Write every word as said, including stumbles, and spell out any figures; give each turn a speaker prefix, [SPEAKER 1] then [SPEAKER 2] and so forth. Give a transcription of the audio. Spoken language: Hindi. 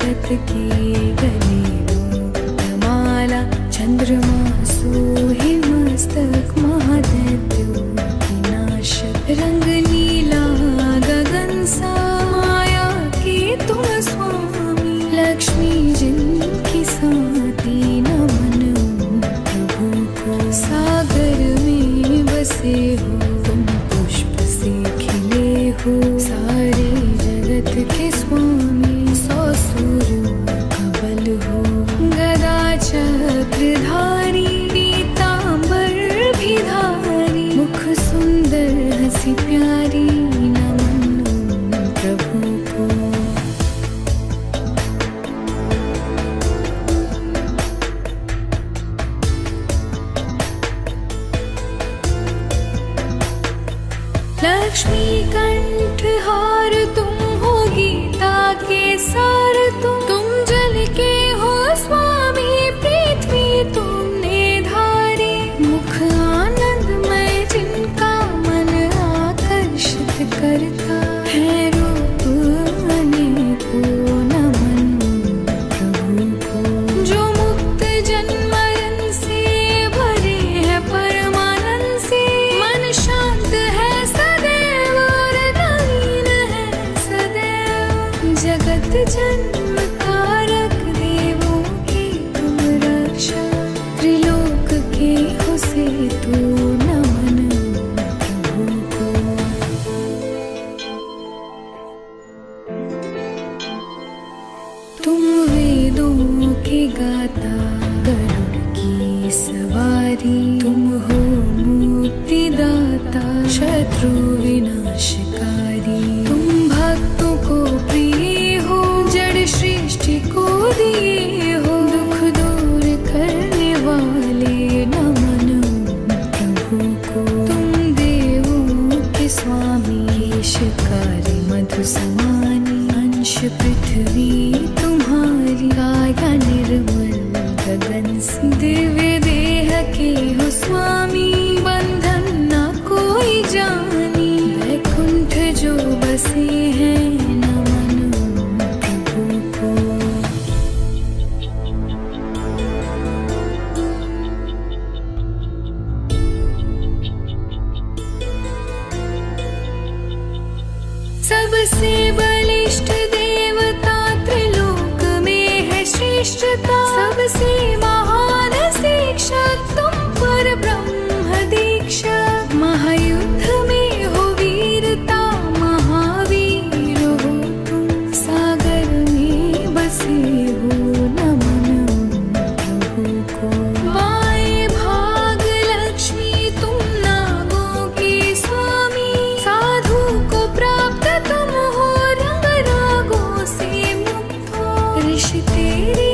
[SPEAKER 1] जगत के गले माला चंद्रमा सोहे मस्तक महादैत्यों की नाशक रंग नीला गगन सा माया के तुम स्वामी लक्ष्मी जिनकी साथी नमन प्रभु को सागर में बसे हो तुम पुष्प से खिले हो सारे जगत के स्वामी सौ सूरों का बल हो गदा चक्रधारी पीतांबर भी धारी मुख सुंदर हंसी प्यारी नमन प्रभु को लक्ष्मी कंठहार तुम हो गीता के सार तुम तुम जल के हो स्वामी पृथ्वी तुमने धारी मुख आनंदमय जिनका मन आकर्षित करता है रूप अनेकों नमन प्रभु को जो मुक्त जन्म मरण से भरे है परमानंद से मन शांत है सदैव और नवीन है सदैव जगत जन्म कारक देवों की तुम रक्षा त्रिलोक के हो से तू नमन प्रभु को तुम वेदों के गाता गरुड़ की सवारी तुम हो मुक्तिदाता शत्रु विनाशकारी तुम भक्तों को प्रिय हो जड़ सृष्टि को दिए हो दुख दूर करने वाले नमन प्रभु को तुम देवों के स्वामी केशकारी मधु समानी अंश पृथ्वी तुम्हारी काया निर्मल गगन से दिव्य देह के हो स्वामी बंधन न कोई जानी वैकुंठ जो बसे हैं नमन प्रभु को सबसे बलिष्ठ देवता त्रिलोक में है श्रेष्ठता सबसे महान शिक्षक तुम पर ब्रह्म दीक्षा महायुद्ध में हो वीरता महावीर हो तुम सागर में बसे हो नमन प्रभु को बाएं भाग लक्ष्मी तुम नागों के स्वामी साधु को प्राप्त तुम हो रंग रागों से मुक्त हो ऋषि तेरे